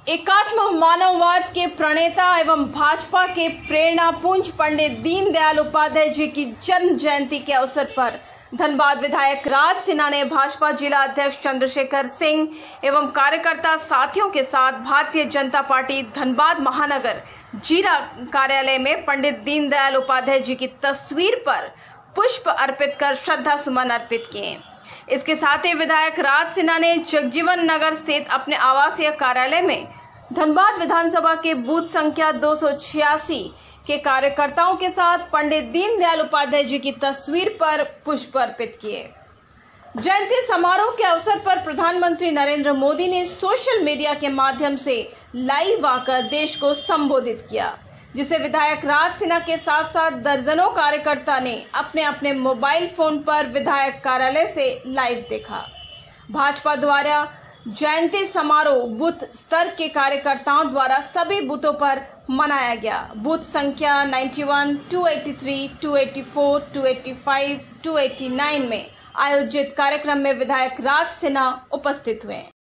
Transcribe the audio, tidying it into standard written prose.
एकात्म मानववाद के प्रणेता एवं भाजपा के प्रेरणा पुंज पंडित दीनदयाल उपाध्याय जी की जन्म जयंती के अवसर पर धनबाद विधायक राज सिन्हा ने भाजपा जिला अध्यक्ष चंद्रशेखर सिंह एवं कार्यकर्ता साथियों के साथ भारतीय जनता पार्टी धनबाद महानगर जिला कार्यालय में पंडित दीनदयाल उपाध्याय जी की तस्वीर पर पुष्प अर्पित कर श्रद्धा सुमन अर्पित किए। इसके साथ ही विधायक राज सिन्हा ने जगजीवन नगर स्थित अपने आवासीय कार्यालय में धनबाद विधानसभा के बूथ संख्या 286 के कार्यकर्ताओं के साथ पंडित दीनदयाल उपाध्याय जी की तस्वीर पर पुष्प अर्पित किए। जयंती समारोह के अवसर पर प्रधानमंत्री नरेंद्र मोदी ने सोशल मीडिया के माध्यम से लाइव आकर देश को संबोधित किया, जिसे विधायक राज सिन्हा के साथ साथ दर्जनों कार्यकर्ता ने अपने अपने मोबाइल फोन पर विधायक कार्यालय से लाइव देखा। भाजपा द्वारा जयंती समारोह बूथ स्तर के कार्यकर्ताओं द्वारा सभी बूथों पर मनाया गया। बूथ संख्या 91, 283, 284, 285, 289 में आयोजित कार्यक्रम में विधायक राज सिन्हा उपस्थित हुए।